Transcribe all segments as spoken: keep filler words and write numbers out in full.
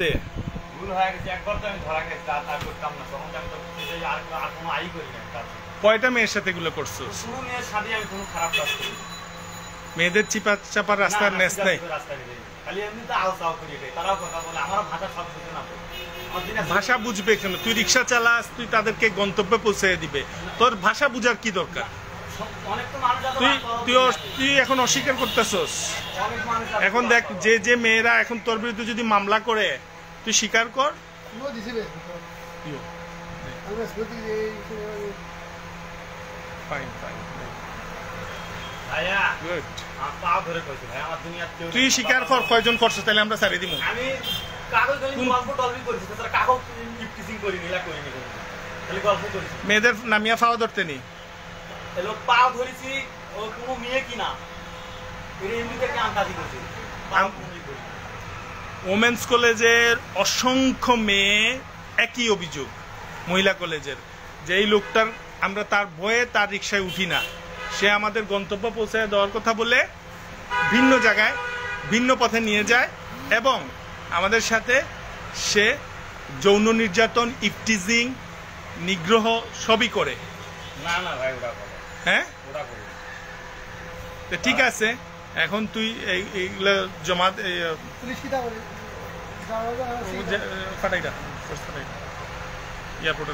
গেছে ভুল হয়ে গেছে একবার তো আমি ধরা খেয়েছি আর করতাম না তখন আমি তো আর আর কোনো আই করি না কয়টা মেয়ের সাথে এগুলো করছো কোনো মেয়ের সাথে আমি কোনো খারাপ কাজ করি মেয়েদের চিপা চাপার রাস্তার নেস নাই খালি এমনি তো আও চাও করি তারাও কথা বলে আমার ভাষা সব বুঝে না ভাষা বুঝবে কেন তুই রিক্সা চালাস তুই তাদেরকে গন্তব্যে পৌঁছে দিবে তোর ভাষা বুঝার কি দরকার তুই তুই তুই এখন অস্বীকার করতেছস এখন দেখ যে যে মেয়েরা এখন তোর বিরুদ্ধে যদি মামলা করে তুই স্বীকার কর তুই স্বীকার কর কয়জন করছিস তাহলে আমরা ছাড়িয়ে দিব মেয়েদের নামিয়া ফাওয়া ধরতে নি পাও ধরেছি ও কোনো মেয়ে কিনা ওমেন্স কলেজের অসংখ্য মেয়ে একই অভিযোগ মহিলা কলেজের যে এই লোকটার আমরা তার ভয়ে তার রিক্সায় উঠি না সে আমাদের গন্তব্য পৌঁছায় দেওয়ার কথা বলে ভিন্ন জায়গায় ভিন্ন পথে নিয়ে যায় এবং আমাদের সাথে সে যৌন নির্যাতন ইফটিজিং নিগ্রহ সবই করে না না ভাই ওরা করে হ্যাঁ ওরা করে তো ঠিক আছে এখন তুই এইগুলো জমা পুলিশ কি বলে ফাটাইটা এয়ারপোর্টের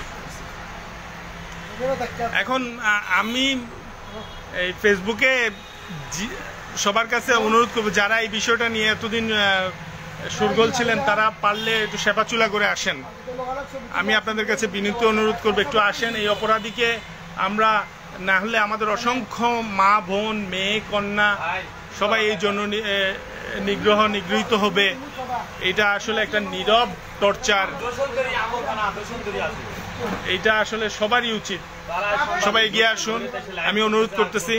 এখন আমি এই ফেসবুকে সবার কাছে অনুরোধ করবো যারা এই বিষয়টা নিয়ে এতদিন সুরগোল ছিলেন তারা পারলে একটু সেপাচুলা করে আসেন আমি আপনাদের কাছে বিনীত অনুরোধ করবো একটু আসেন এই অপরাধীকে আমরা না হলে আমাদের অসংখ্য মা বোন মেয়ে কন্যা সবাই এই জন্য নিগ্রহ নিগৃহীত হবে এটা আসলে একটা নীরব টর্চার এইটা আসলে সবারই উচিত সবাই এগিয়ে আসুন আমি অনুরোধ করতেছি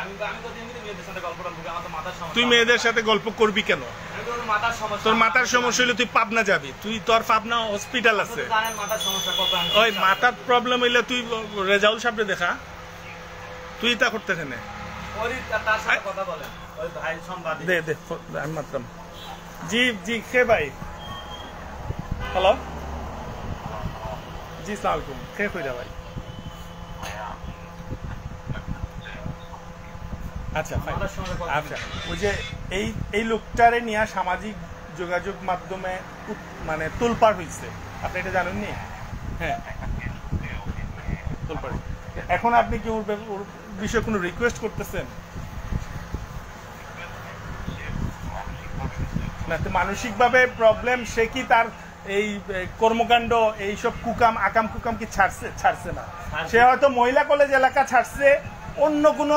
তুই মেয়েদের সাথে গল্প করবি কেন তোর মাথার সমস্যা হলে তুই পাবনা যাবি তুই তোর পাবনা হসপিটাল আছে ওই মাথার প্রবলেম হইলে তুই রেজাউল সাহেবরে দেখা তুই তা করতে কেন দে দে আমি মাত্রাম জি জি খে ভাই হ্যালো জি সালামালাইকুম খে কইরা ভাই আচ্ছা আচ্ছা ওই যে এই এই লোকটারে নিয়ে সামাজিক যোগাযোগ মাধ্যমে মানে তোলপাড় হয়েছে আপনি এটা জানেননি হ্যাঁ তোলপাড় এখন আপনি কি ওর বিষয়ে কোনো রিকোয়েস্ট করতেছেন না তো মানসিকভাবে প্রবলেম সে কি তার এই কর্মকাণ্ড এইসব কুকাম আকাম কুকাম কি ছাড়ছে ছাড়ছে না সে হয়তো মহিলা কলেজ এলাকা ছাড়ছে অন্য কোনো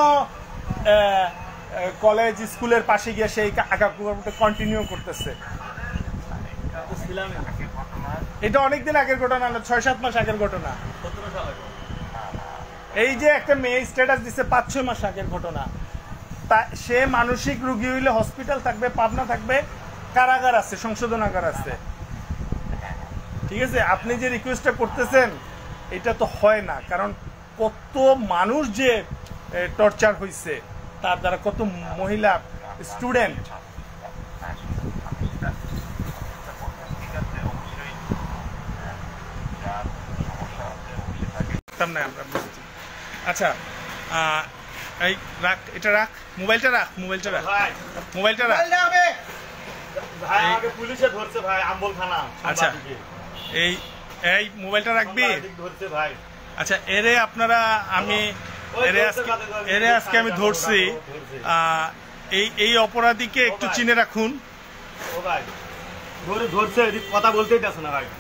কলেজ স্কুলের পাশে গিয়ে সেই আঁকা কুকামটা কন্টিনিউ করতেছে এটা অনেকদিন আগের ঘটনা না ছয় সাত মাস আগের ঘটনা এই যে একটা মেয়ে স্ট্যাটাস দিচ্ছে পাঁচ ছয় মাস আগের ঘটনা তা সে মানসিক রোগী হইলে হসপিটাল থাকবে পাবনা থাকবে কারাগার আছে সংশোধনাগার আছে ঠিক আছে আপনি যে রিকোয়েস্টটা করতেছেন এটা তো হয় না কারণ কত মানুষ যে টর্চার হয়েছে তার দ্বারা কত মহিলা স্টুডেন্ট আচ্ছা এই রাখ এটা রাখ মোবাইলটা রাখ মোবাইলটা রাখ মোবাইলটা রাখ পুলিশে ধরছে ভাই আম্বল থানা আচ্ছা এই এই মোবাইলটা রাখবি ধরছে ভাই আচ্ছা এরে আপনারা আমি এরে আজকে এরে আজকে আমি ধরছি এই এই অপরাধীকে একটু চিনে রাখুন ও ভাই ধরে ধরছে কথা বলতেই দেছ না ভাই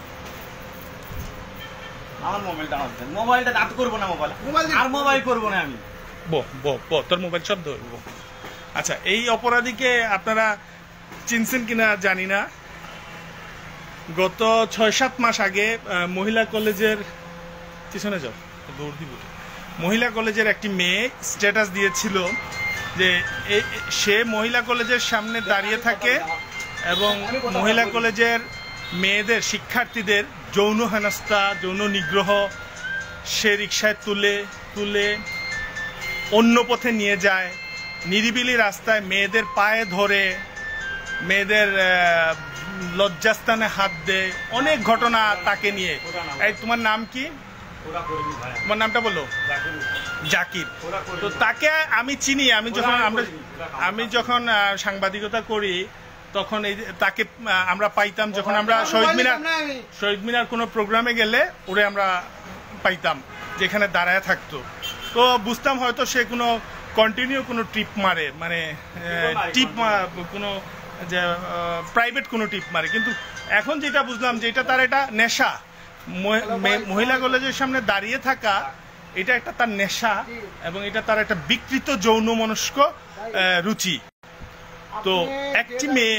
আমার মোবাইলটা আছে মোবাইলটা দাঁত করব না মোবাইল আর মোবাইল করব না আমি বো বো বো তোর মোবাইল সব ধরবো আচ্ছা এই অপরাধীকে আপনারা চিনছেন কিনা জানি না গত ছয় সাত মাস আগে মহিলা কলেজের পিছনে যাও দৌড় দিব মহিলা কলেজের একটি মেয়ে স্ট্যাটাস দিয়েছিল যে সে মহিলা কলেজের সামনে দাঁড়িয়ে থাকে এবং মহিলা কলেজের মেয়েদের শিক্ষার্থীদের যৌন হেনস্থা যৌন নিগ্রহ সে রিক্সায় তুলে তুলে অন্য পথে নিয়ে যায় নিরিবিলি রাস্তায় মেয়েদের পায়ে ধরে মেয়েদের লজ্জাস্থানে হাত দেয়, অনেক ঘটনা তাকে নিয়ে। এই তোমার নাম কি? তোমার নামটা বলো। জাকির। তো তাকে আমি চিনি, আমি যখন আমরা আমি যখন সাংবাদিকতা করি তখন এই তাকে আমরা পাইতাম, যখন আমরা শহীদ মিনার শহীদ মিনার কোনো প্রোগ্রামে গেলে ওরে আমরা পাইতাম, যেখানে দাঁড়ায় থাকতো। তো বুঝতাম হয়তো সে কোনো কন্টিনিউ কোনো ট্রিপ মারে, মানে টিপ কোনো যে প্রাইভেট কোনো টিপ মারে। কিন্তু এখন যেটা বুঝলাম যে এটা তার এটা নেশা, মহিলা কলেজের সামনে দাঁড়িয়ে থাকা এটা একটা তার নেশা, এবং এটা তার একটা বিকৃত যৌন মনস্ক রুচি। তো একটি মেয়ে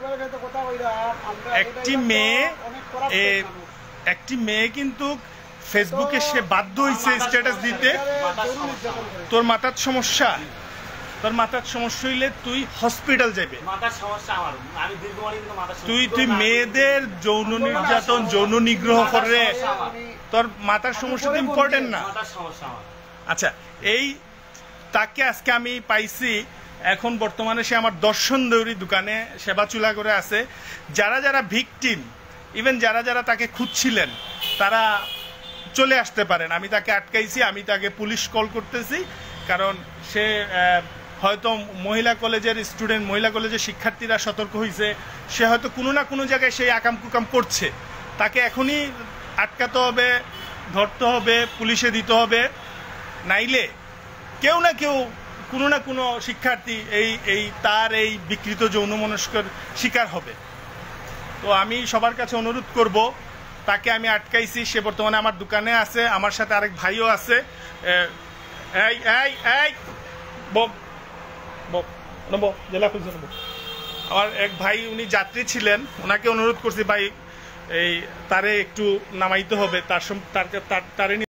একটি মেয়ে একটি মেয়ে কিন্তু ফেসবুকে সে বাধ্য হয়েছে স্ট্যাটাস দিতে। তোর মাথার সমস্যা, তোর মাথার সমস্যা হইলে তুই হসপিটাল যাবে। তুই তুই মেয়েদের যৌন নির্যাতন, যৌন নিগ্রহ করে, তোর মাথার সমস্যা তো ইম্পর্টেন্ট না। আচ্ছা, এই তাকে আজকে আমি পাইছি। এখন বর্তমানে সে আমার দর্শন দৌড়ি দোকানে সেবা চুলা করে আছে। যারা যারা ভিকটিম, ইভেন যারা যারা তাকে খুঁজছিলেন, তারা চলে আসতে পারেন। আমি তাকে আটকাইছি, আমি তাকে পুলিশ কল করতেছি, কারণ সে হয়তো মহিলা কলেজের স্টুডেন্ট, মহিলা কলেজের শিক্ষার্থীরা সতর্ক হয়েছে, সে হয়তো কোনো না কোনো জায়গায় সেই আকাম কুকাম করছে। তাকে এখনই আটকাতে হবে, ধরতে হবে, পুলিশে দিতে হবে, নাইলে কেউ না কেউ, কোনো না কোনো শিক্ষার্থী এই এই তার এই বিকৃত যৌন মনস্কের শিকার হবে। তো আমি সবার কাছে অনুরোধ করব, তাকে আমি আটকাইছি, সে বর্তমানে আমার দোকানে আছে, আমার সাথে আরেক ভাইও আছে। এই এই এই বব বব নব জেলা খুলছে নব আমার এক ভাই, উনি যাত্রী ছিলেন, ওনাকে অনুরোধ করছি ভাই এই তারে একটু নামাইতে হবে, তার তার তারে